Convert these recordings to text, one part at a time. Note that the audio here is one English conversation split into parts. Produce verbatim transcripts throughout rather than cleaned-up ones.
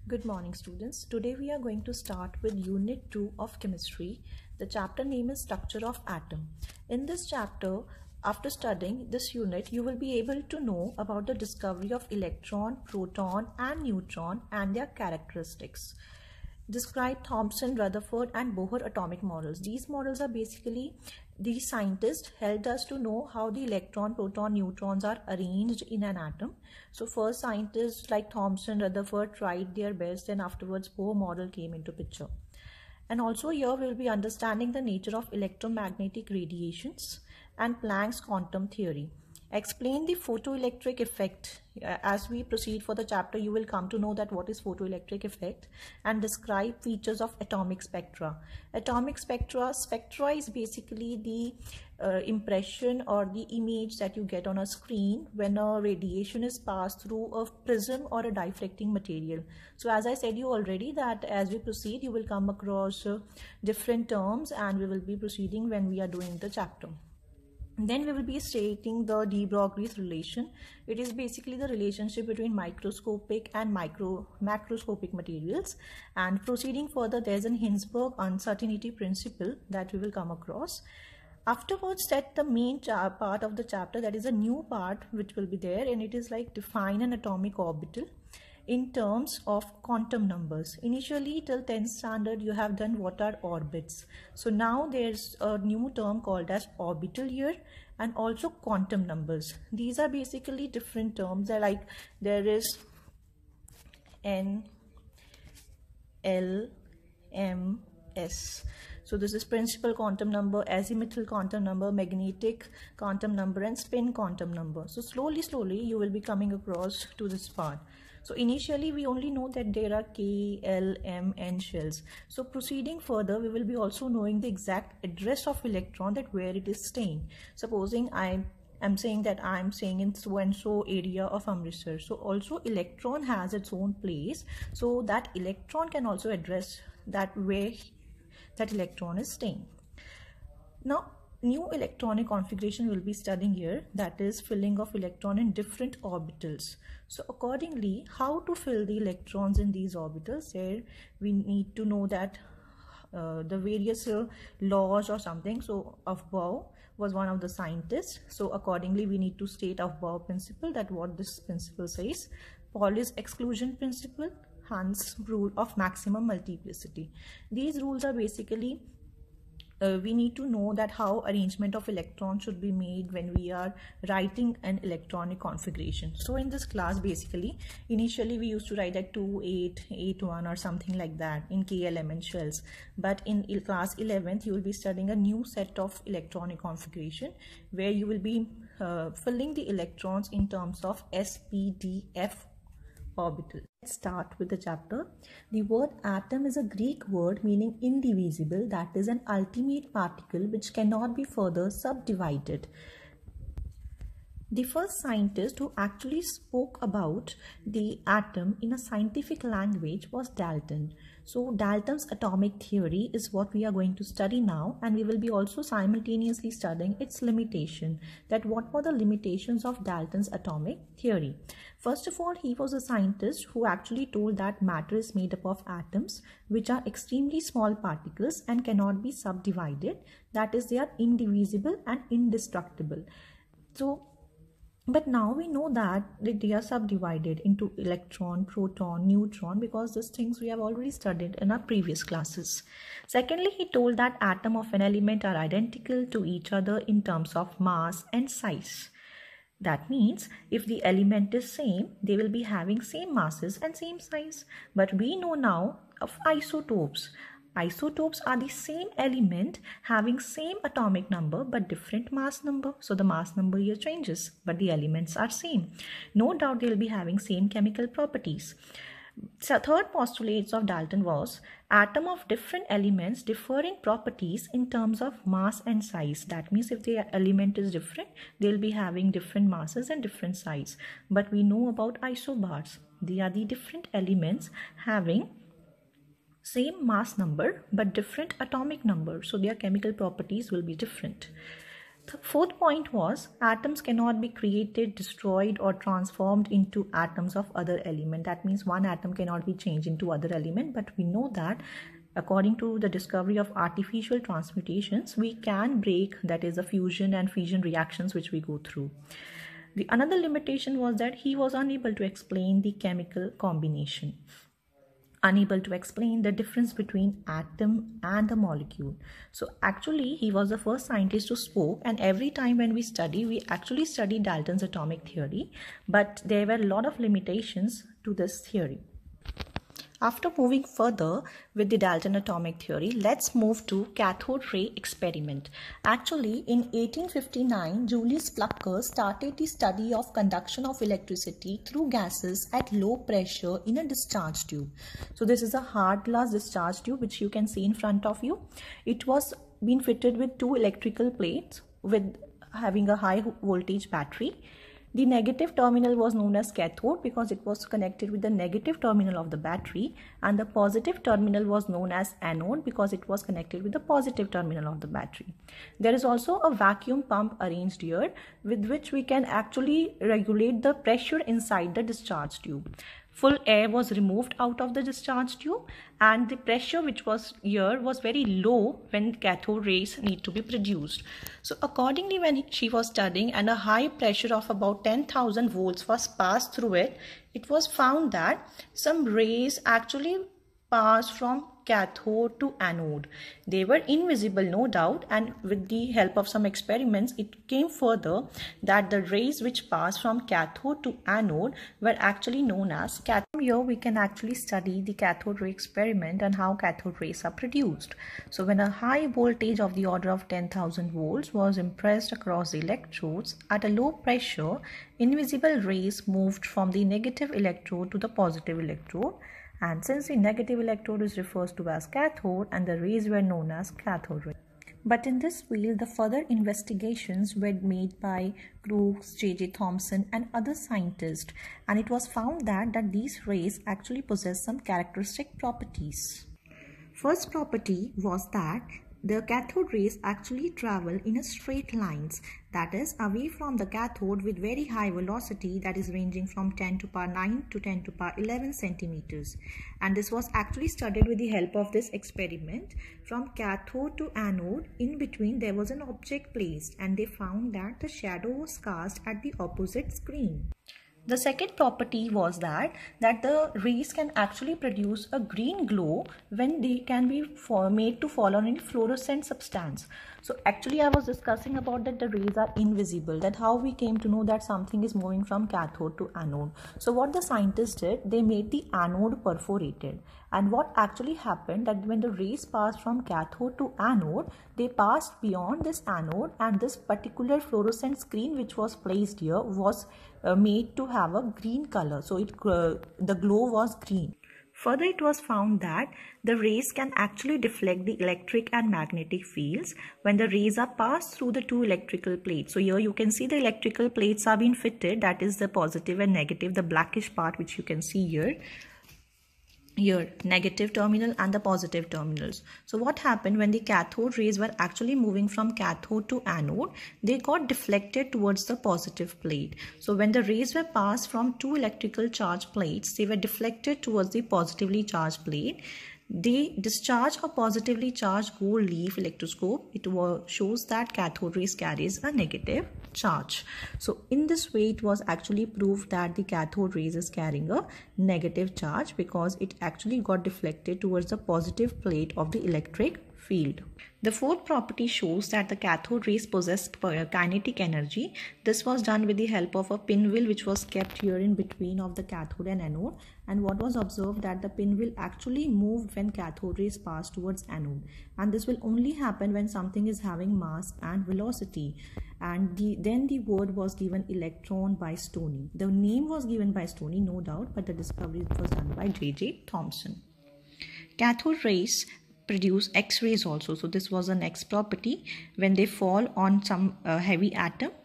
Good morning, students. Today we are going to start with Unit two of Chemistry. The chapter name is Structure of Atom. In this chapter, after studying this unit, you will be able to know about the discovery of electron, proton, and neutron and their characteristics. Describe Thomson, Rutherford, and Bohr atomic models. These models are basically, these scientists helped us to know how the electron, proton, neutrons are arranged in an atom. So first scientists like Thomson, Rutherford tried their best, and afterwards Bohr model came into picture. And also here we will be understanding the nature of electromagnetic radiations and Planck's quantum theory. Explain the photoelectric effect. As we proceed for the chapter, you will come to know that what is photoelectric effect, and describe features of atomic spectra. Atomic spectra, spectra is basically the uh, impression or the image that you get on a screen when a radiation is passed through a prism or a diffracting material. So as I said you already that as we proceed, you will come across uh, different terms, and we will be proceeding when we are doing the chapter. Then we will be stating the de Broglie's relation. It is basically the relationship between microscopic and micro macroscopic materials. And proceeding further, there is an Hinsberg uncertainty principle that we will come across. Afterwards, set the main part of the chapter, that is a new part which will be there, and it is like define an atomic orbital in terms of quantum numbers. Initially till tenth standard you have done what are orbits. So now there's a new term called as orbital here, and also quantum numbers. These are basically different terms. They're like there is N, L, M, S. So this is principal quantum number, azimuthal quantum number, magnetic quantum number, and spin quantum number. So slowly slowly you will be coming across to this part. So initially we only know that there are K, L, M, N shells. So proceeding further, we will be also knowing the exact address of electron, that where it is staying. Supposing I am saying that I am staying in so and so area of Amritsar. So also electron has its own place. So that electron can also address that where that electron is staying. Now new electronic configuration will be studying here, that is filling of electron in different orbitals. So accordingly, how to fill the electrons in these orbitals, there we need to know that uh, the various uh, laws or something. So Aufbau was one of the scientists. So accordingly we need to state Aufbau principle, that what this principle says. Pauli's exclusion principle, Hund's rule of maximum multiplicity. These rules are basically Uh, we need to know that how arrangement of electrons should be made when we are writing an electronic configuration. So in this class, basically, initially we used to write at two, eight, eight, one or something like that in K L M N shells. But in class eleventh, you will be studying a new set of electronic configuration where you will be uh, filling the electrons in terms of S P D F orbital. Let's start with the chapter. The word atom is a Greek word meaning indivisible, that is an ultimate particle which cannot be further subdivided. The first scientist who actually spoke about the atom in a scientific language was Dalton. So Dalton's atomic theory is what we are going to study now, and we will be also simultaneously studying its limitation, that what were the limitations of Dalton's atomic theory. First of all, he was a scientist who actually told that matter is made up of atoms which are extremely small particles and cannot be subdivided, that is they are indivisible and indestructible. So but now we know that they are subdivided into electron, proton, neutron, because these things we have already studied in our previous classes. Secondly, he told that atoms of an element are identical to each other in terms of mass and size. That means if the element is same, they will be having same masses and same size. But we know now of isotopes. Isotopes are the same element having same atomic number but different mass number. So the mass number here changes, but the elements are same. No doubt they will be having same chemical properties. So third postulate of Dalton was atom of different elements differ in properties in terms of mass and size. That means if the element is different, they will be having different masses and different size. But we know about isobars. They are the different elements having same mass number but different atomic number, so their chemical properties will be different. The fourth point was atoms cannot be created, destroyed or transformed into atoms of other element. That means one atom cannot be changed into other element, but we know that according to the discovery of artificial transmutations, we can break, that is, the fusion and fission reactions which we go through. The another limitation was that he was unable to explain the chemical combination, unable to explain the difference between atom and the molecule. So actually he was the first scientist who spoke, and every time when we study, we actually study Dalton's atomic theory, but there were a lot of limitations to this theory. After moving further with the Dalton atomic theory, let's move to cathode ray experiment. Actually, in eighteen fifty-nine, Julius Plucker started the study of conduction of electricity through gases at low pressure in a discharge tube. So this is a hard glass discharge tube which you can see in front of you. It was been fitted with two electrical plates with having a high voltage battery. The negative terminal was known as cathode because it was connected with the negative terminal of the battery, and the positive terminal was known as anode because it was connected with the positive terminal of the battery. There is also a vacuum pump arranged here with which we can actually regulate the pressure inside the discharge tube. Full air was removed out of the discharge tube, and the pressure which was here was very low when cathode rays need to be produced. So accordingly, when she was studying and a high pressure of about ten thousand volts was passed through it, it was found that some rays actually passed from cathode to anode. They were invisible, no doubt, and with the help of some experiments, it came further that the rays which passed from cathode to anode were actually known as cathode. Here we can actually study the cathode ray experiment and how cathode rays are produced. So when a high voltage of the order of ten thousand volts was impressed across the electrodes at a low pressure, invisible rays moved from the negative electrode to the positive electrode. And since the negative electrode is referred to as cathode, and the rays were known as cathode rays. But in this field, the further investigations were made by Crookes, J J Thomson and other scientists, and it was found that, that these rays actually possess some characteristic properties. First property was that the cathode rays actually travel in a straight lines, that is away from the cathode with very high velocity, that is ranging from ten to the power nine to ten to the power eleven centimeters. And this was actually studied with the help of this experiment. From cathode to anode, in between there was an object placed, and they found that the shadow was cast at the opposite screen. The second property was that, that the rays can actually produce a green glow when they can be for, made to fall on any fluorescent substance. So actually I was discussing about that the rays are invisible, that how we came to know that something is moving from cathode to anode. So what the scientists did, they made the anode perforated. And what actually happened, that when the rays passed from cathode to anode, they passed beyond this anode, and this particular fluorescent screen which was placed here was uh, made to have a green color. So it uh, the glow was green. Further, it was found that the rays can actually deflect the electric and magnetic fields when the rays are passed through the two electrical plates. So here you can see the electrical plates are being fitted, that is the positive and negative, the blackish part which you can see here. Here, negative terminal and the positive terminals. So what happened when the cathode rays were actually moving from cathode to anode, they got deflected towards the positive plate. So when the rays were passed from two electrical charge plates, they were deflected towards the positively charged plate. They discharge a positively charged gold leaf electroscope. It shows that cathode rays carries a negative charge. So in this way, it was actually proved that the cathode rays is carrying a negative charge because it actually got deflected towards the positive plate of the electric field. The fourth property shows that the cathode rays possess kinetic energy. This was done with the help of a pinwheel which was kept here in between of the cathode and anode. And what was observed, that the pinwheel actually moved when cathode rays passed towards anode. And this will only happen when something is having mass and velocity. And the, then the word was given electron by Stoney. The name was given by Stoney, no doubt, but the discovery was done by J J Thomson. Cathode rays produce X-rays also. So this was the next property. When they fall on some uh, heavy atom,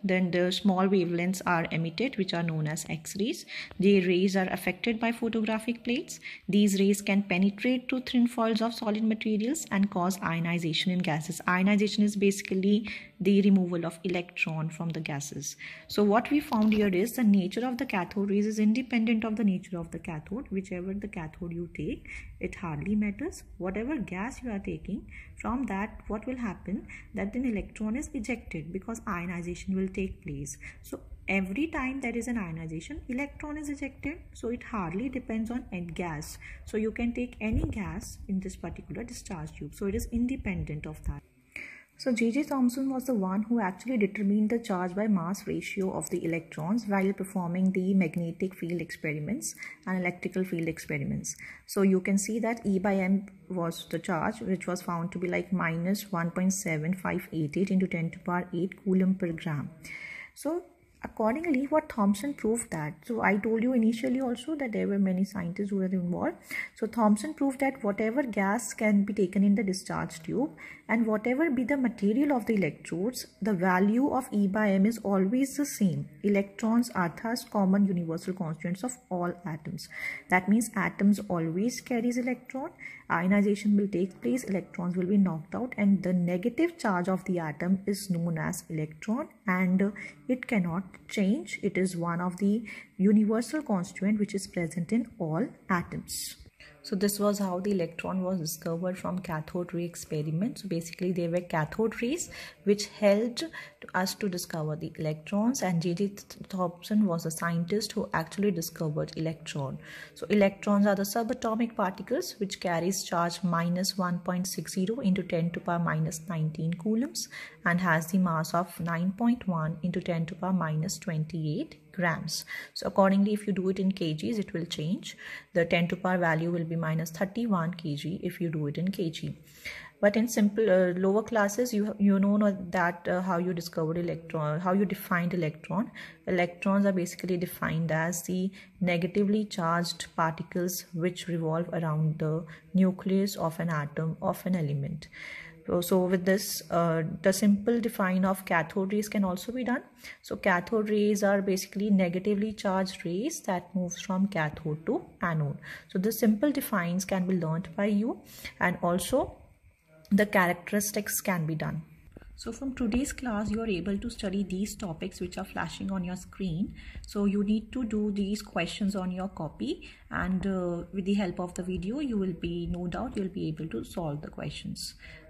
then the small wavelengths are emitted, which are known as X-rays. The rays are affected by photographic plates. These rays can penetrate through thin foils of solid materials and cause ionization in gases. Ionization is basically the removal of electron from the gases. So what we found here is the nature of the cathode rays is independent of the nature of the cathode. Whichever the cathode you take, it hardly matters. Whatever gas you are taking, from that what will happen, that an electron is ejected because ionization will take place. So every time there is an ionization, electron is ejected. So it hardly depends on any gas. So you can take any gas in this particular discharge tube. So it is independent of that. So J J Thomson was the one who actually determined the charge by mass ratio of the electrons while performing the magnetic field experiments and electrical field experiments. So you can see that E by M was the charge, which was found to be like minus one point seven five eight eight into ten to the power eight coulomb per gram. So accordingly, what Thomson proved that, so I told you initially also that there were many scientists who were involved. So Thomson proved that whatever gas can be taken in the discharge tube and whatever be the material of the electrodes, the value of E by M is always the same. Electrons are thus common universal constituents of all atoms. That means atoms always carries electron. Ionization will take place, electrons will be knocked out, and the negative charge of the atom is known as electron, and it cannot change. It is one of the universal constituent which is present in all atoms. So this was how the electron was discovered from cathode ray experiments. So basically they were cathode rays which helped us to discover the electrons, and J J Thomson was a scientist who actually discovered electron. So electrons are the subatomic particles which carries charge minus one point six zero into ten to the power minus nineteen coulombs and has the mass of nine point one into ten to the power minus twenty-eight grams. So accordingly, if you do it in kgs, it will change. The ten to the power value will be minus thirty-one kilograms if you do it in kg. But in simple uh, lower classes, you you know that uh, how you discovered electron, how you defined electron. Electrons are basically defined as the negatively charged particles which revolve around the nucleus of an atom of an element. So with this, uh, the simple define of cathode rays can also be done. So cathode rays are basically negatively charged rays that moves from cathode to anode. So the simple defines can be learnt by you, and also the characteristics can be done. So from today's class, you are able to study these topics which are flashing on your screen. So you need to do these questions on your copy, and uh, with the help of the video, you will be, no doubt, you will be able to solve the questions.